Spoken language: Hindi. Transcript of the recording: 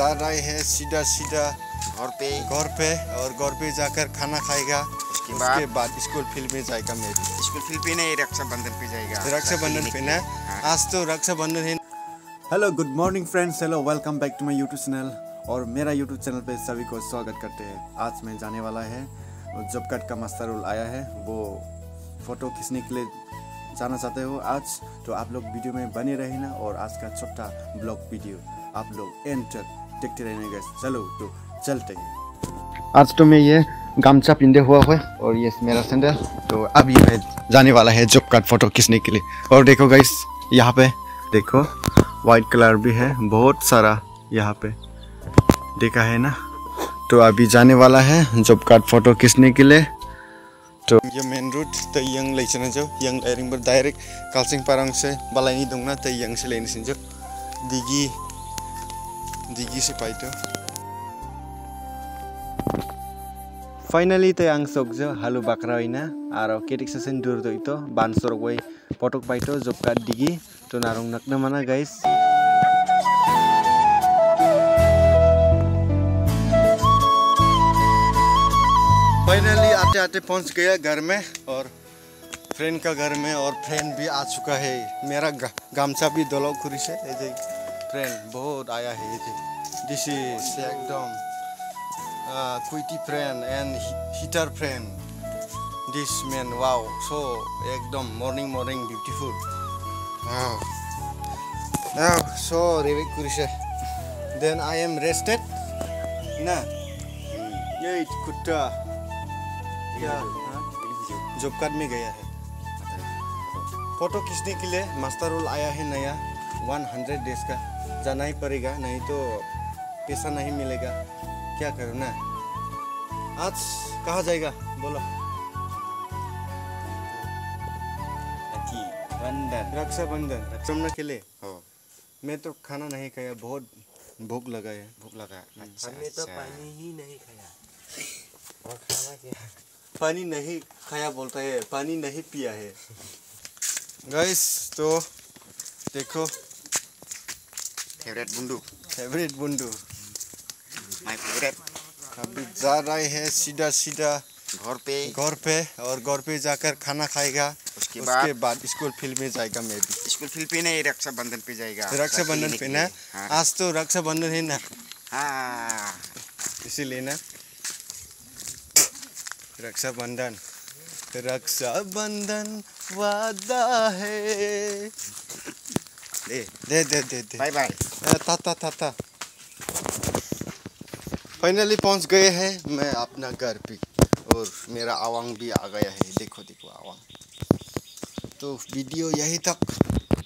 जा रहे हैं सीधा सीधा घर पे और घर पे जाकर खाना खाएगा। उसके बाद स्कूल फील्ड में जाएगा। मेरी स्कूल फील्ड पे नहीं, रक्षाबंधन पे जाएगा। रक्षाबंधन पे ना, आज तो रक्षाबंधन है। Hello good morning friends, hello welcome back to my YouTube channel. और मेरा यूट्यूब चैनल पे सभी को स्वागत करते हैं। आज मैं जाने वाला है, जॉब कार्ड का मास्टर रोल आया है, वो फ़ोटो खींचने के लिए जाना चाहते हो आज, तो आप लोग वीडियो में बने रहना। और आज का छोटा ब्लॉग वीडियो आप लोग एंड तक देखते रहने गाइस। चलो तो चलते हैं। आज तो मैं ये गमछा पिंधे हुआ है और ये मेरा सैंडल, तो अभी मैं जाने वाला है जॉब कार्ड फ़ोटो खींचने के लिए। और देखो गाइस, यहाँ पे देखो वाइट कलर भी है, बहुत सारा यहाँ पे देखा है ना। तो अभी जाने वाला है जॉब कार्ड फ़ोटो खींचने के लिए। तो ये मेन रूट तो यंग लेचना जो यंग लाइरिंग पर डायरेक्ट कालसिंग पारंग से बालाइनी दूंगा तो यंग से लेने से जो दिगी से पाई तो फाइनली तो आं sok जो हालु बाकरा होइना आरो केटिक सेसन दूर तो इतो बान सरक वै पटक पाई तो जॉब कार्ड दिगी तो नारंग नकना माना गाइस। फाइनली आते आते पहुंच गया घर में और फ्रेंड का घर में, और फ्रेंड भी आ चुका है। मेरा गामछा भी दोलो खुरी से फ्रेंड बहुत आया है। दिस इज एकदम cutie friend and heater friend this man. Wow, so एकदम मॉर्निंग ब्यूटीफुल। सो रेवे खुरी से देन आई एम रेस्टेड ना ये कुत्ता जॉब कार्ड में गया है। फोटो खींचने के लिए मास्टर रोल आया है नया 100 डेज का, जाना ही पड़ेगा, नहीं तो पैसा नहीं मिलेगा। क्या करूँ ना। आज कहाँ जाएगा बोलो? रक्षाबंधन रक्षाबंधन के लिए। मैं तो खाना नहीं खाया, बहुत भूख लगा है। हमने तो पानी ही नहीं खाया और खाना क्या? पानी नहीं खाया बोलता है, पानी नहीं पिया है गाइस। तो देखो फेवरेट बुंडू माय फेवरेट। अभी जा रहे हैं सीधा सीधा घर पे और घर पे जाकर खाना खाएगा। उसके बाद स्कूल फील्ड में जाएगा। मैं भी स्कूल फील्ड पे नहीं, रक्षाबंधन पे जाएगा। रक्षाबंधन पे ना, आज तो रक्षाबंधन है ना। हाँ, इसीलिए ना रक्षाबंधन वादा है। दे बाय बाय। था फाइनली पहुंच गए हैं मैं अपना घर पे, और मेरा आवांग भी आ गया है। देखो आवांग। तो वीडियो यही तक,